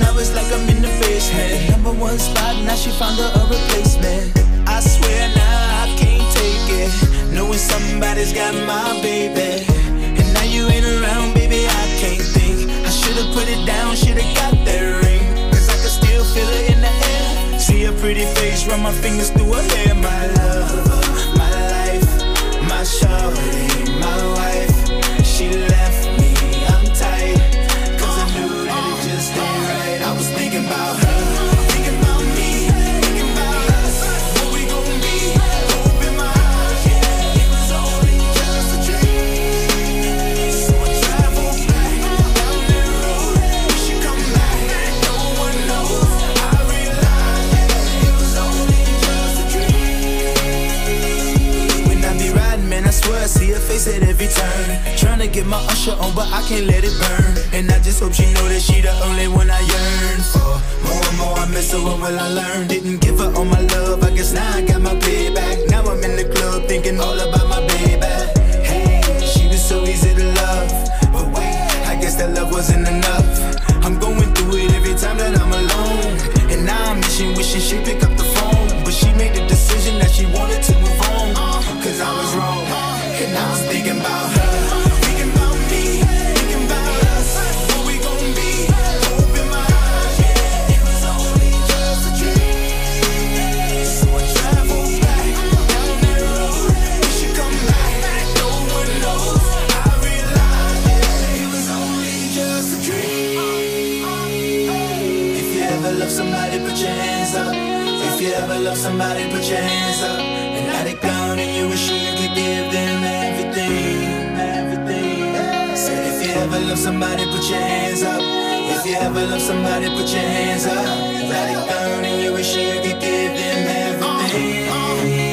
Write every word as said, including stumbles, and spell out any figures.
now it's like I'm in the basement. Number one spot, now she found her a replacement. I swear now I can't take it, knowing somebody's got my baby. And now you ain't around, baby, I can't think. I should've put it down, should've got that ring, cause I can still feel it in the air. See her pretty face, run my fingers through her hair. My love, my life, my shorty, my wife. She left me, I'm tight, cause I knew that it just ain't right. I was thinking about her, thinking about me, thinking about us, what we gon' be. Hope in my eyes, yeah, it was only just a dream. So I traveled back down that road, wish you come back, no one knows. I realized, yeah, it was only just a dream. When I be riding, man, I swear I see her face at every turn. Tryna get my usher on, but I can't let it burn. And I just hope she know that she the only one I yearn for. More and more I miss her, what will I learn? Didn't give her all my love, I guess now I got my payback. Now I'm in the club thinking all about my baby. Hey, she was so easy to love, but wait, I guess that love wasn't enough. I'm going through it every time that I'm alone, and now I'm wishing, wishing she'd pick up the phone. But she made the decision that she wanted to move on, cause I was wrong, and I was thinking about her. Somebody put your hands up. If you ever love somebody, put your hands up. And now they gone and you wish you could give them everything, everything. Said if you ever love somebody, put your hands up. If you ever love somebody, put your hands up. Now they gone and you wish you could give them everything.